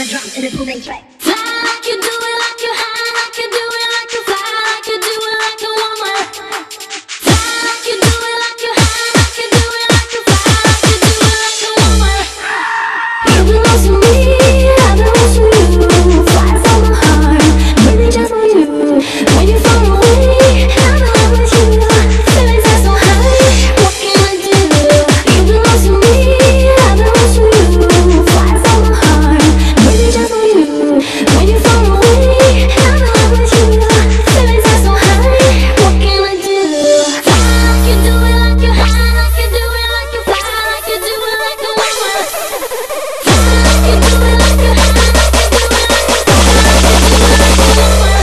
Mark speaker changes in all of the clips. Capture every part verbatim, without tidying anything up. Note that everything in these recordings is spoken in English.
Speaker 1: the drums in a booming track.
Speaker 2: Fly like you do it, like you high, like you do it, like you fly, like you do it, like you want more. Fly like you do it, like you high, like you do it, like you fly, like you do it, like you want more. You belong to me, I belong to you. Fly from my heart, really just for you. When you're far away, I'm in love with you. Feelings are so high, what can I do? You belong to me, I belong to you. Fly from my heart, really just for you. When you're far away, I'm in love with you. Feelings are so high, what can I do? Fly like you do it, like you high, like you do it, like you fly, like you do it, like you want more. Fly like you do it, like you high, like you do it, like you fly, like you do it, like you want more.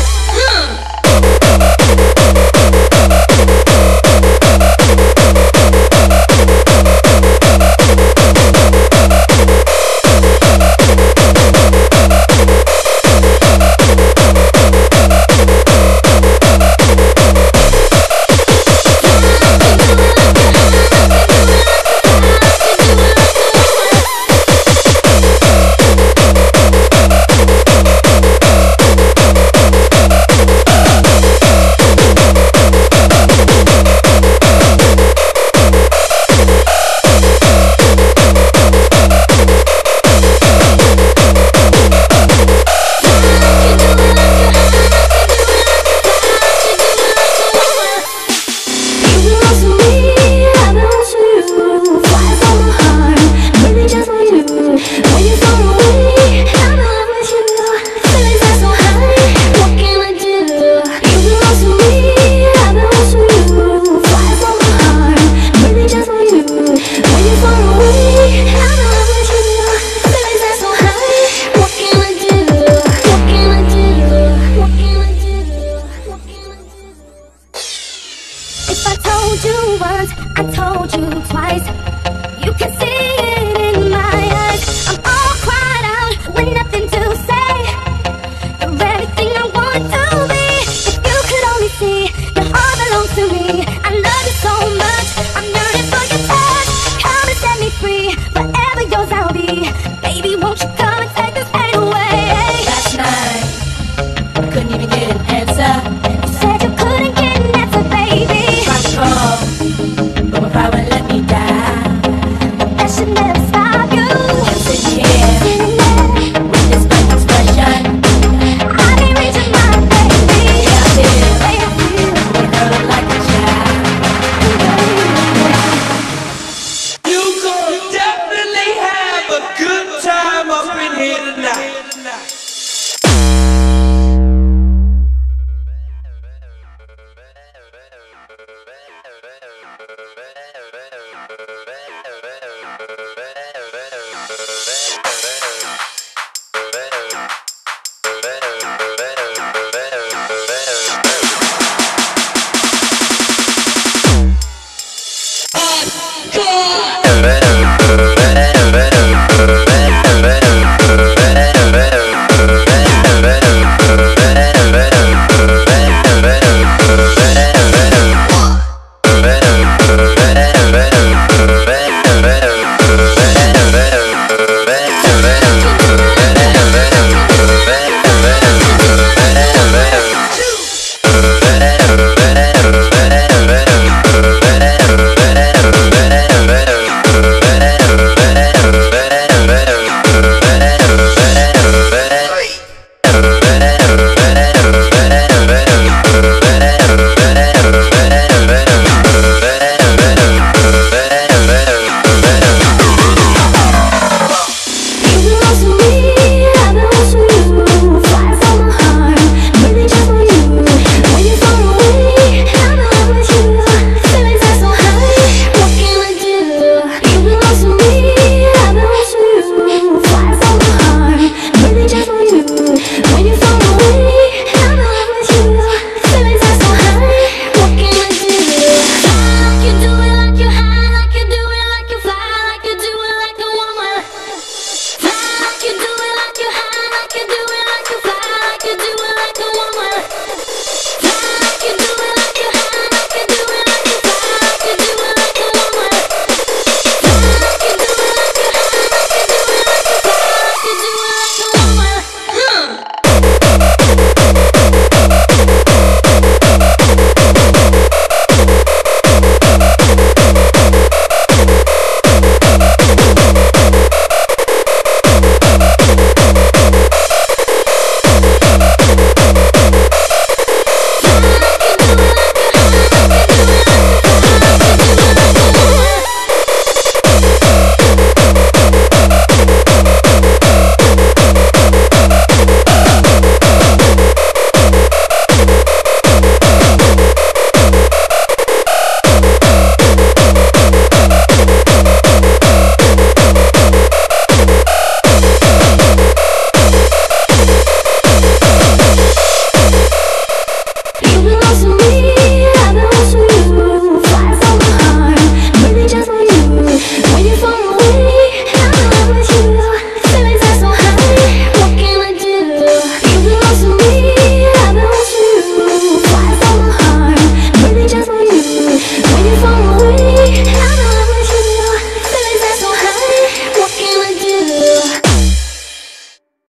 Speaker 2: If I told you once, I told you twice.